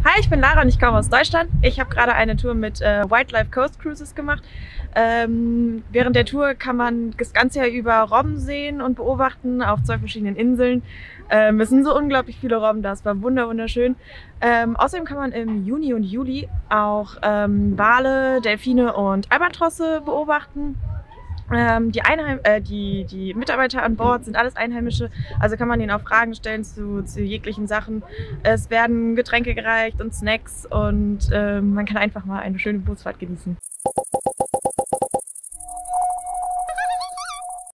Hi, ich bin Lara und ich komme aus Deutschland. Ich habe gerade eine Tour mit Wildlife Coast Cruises gemacht. Während der Tour kann man das ganze Jahr über Robben sehen und beobachten auf 2 verschiedenen Inseln. Es sind so unglaublich viele Robben da, es war wunderschön. Außerdem kann man im Juni und Juli auch Wale, Delfine und Albatrosse beobachten. Die Mitarbeiter an Bord sind alles Einheimische, also kann man ihnen auch Fragen stellen zu jeglichen Sachen. Es werden Getränke gereicht und Snacks und man kann einfach mal eine schöne Bootsfahrt genießen.